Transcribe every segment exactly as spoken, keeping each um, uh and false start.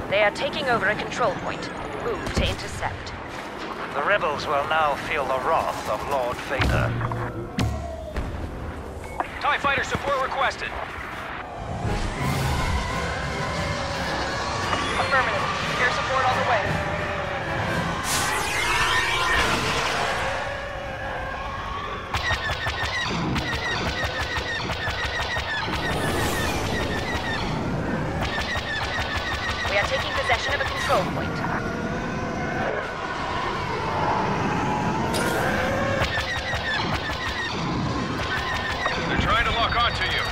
They are taking over a control point. Move to intercept. The rebels will now feel the wrath of Lord Vader. TIE fighter support requested. Affirmative. Air support on the way. We are taking possession of a control point. They're trying to lock onto you.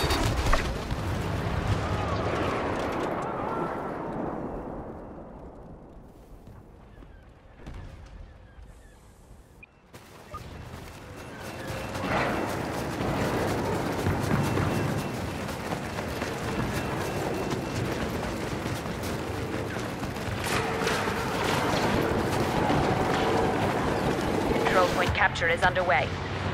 Control point capture is underway.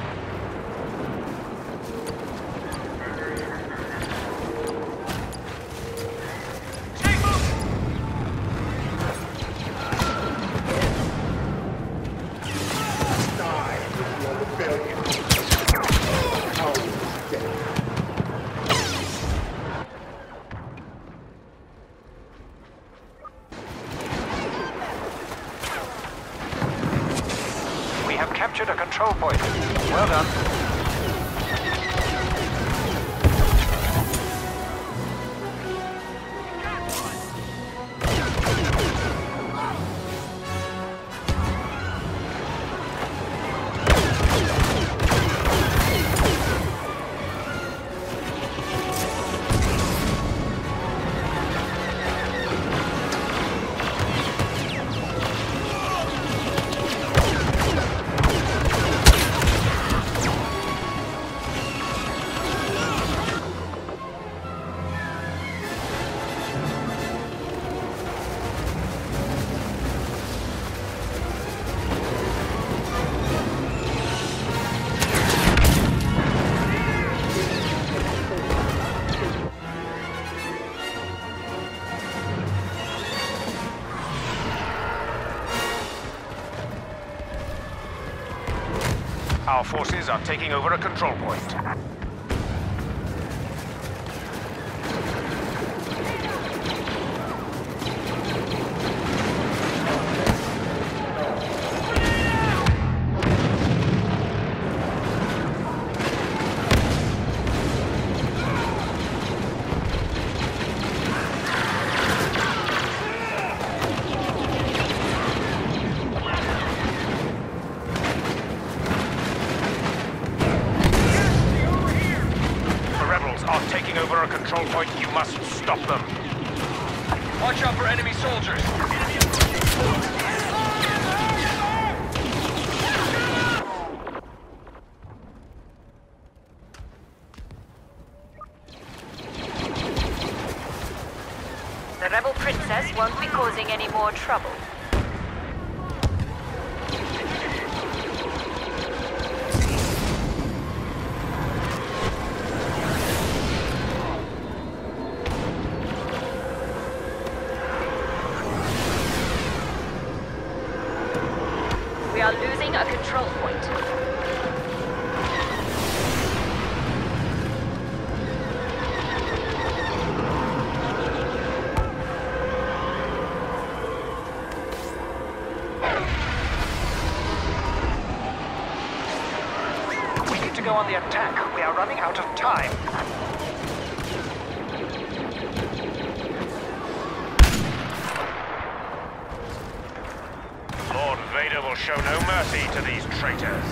We have captured a control point. Well done. Our forces are taking over a control point. Are taking over a control point. You must stop them. Watch out for enemy soldiers. The rebel princess won't be causing any more trouble. We are losing a control point. We need to go on the attack. We are running out of time. Lord Vader will show no mercy to these traitors.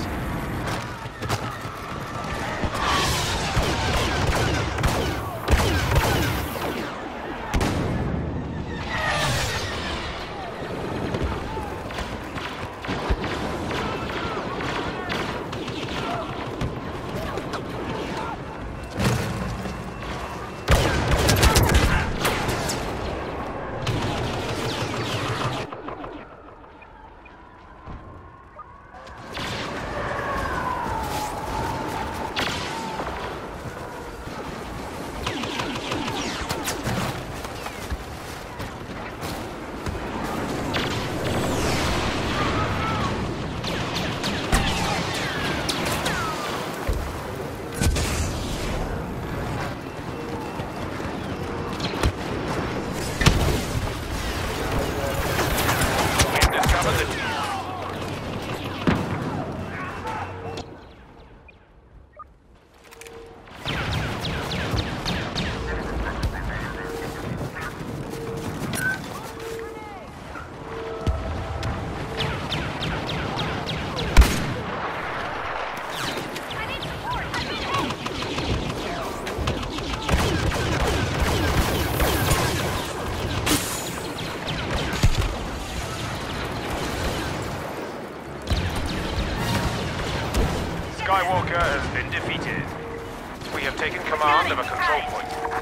taken command of a control point.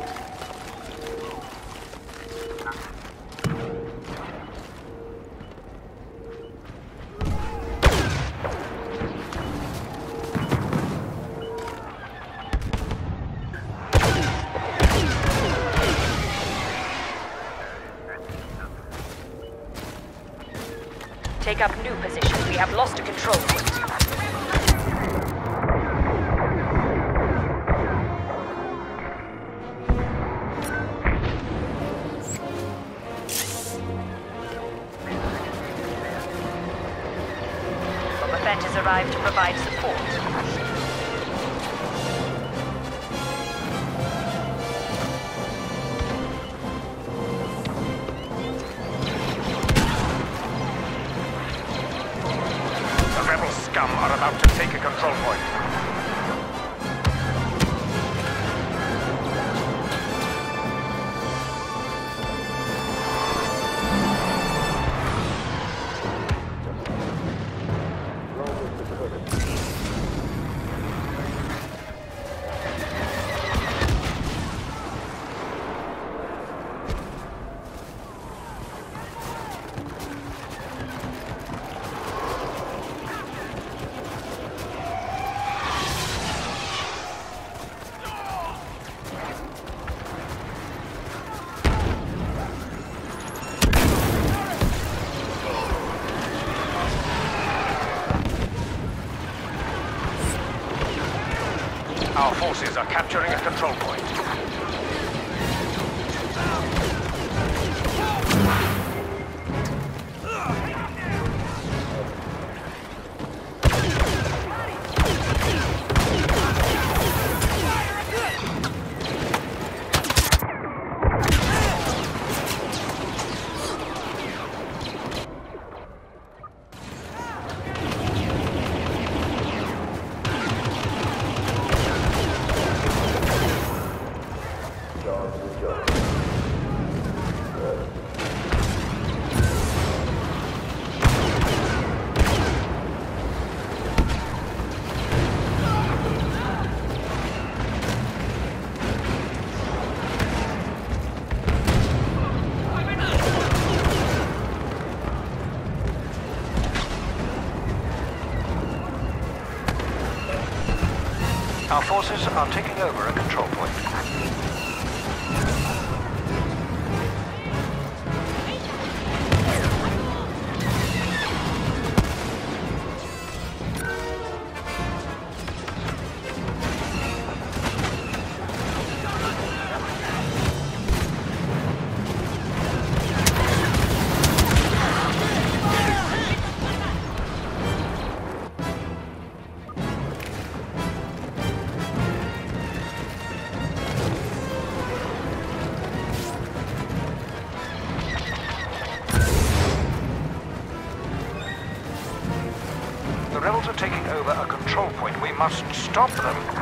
Take up new position. We have lost a control point. Boba Fett has arrived to provide support. Scum are about to take a control point. Our forces are capturing a control point. Our forces are taking over a control point. The rebels are taking over a control point. We must stop them.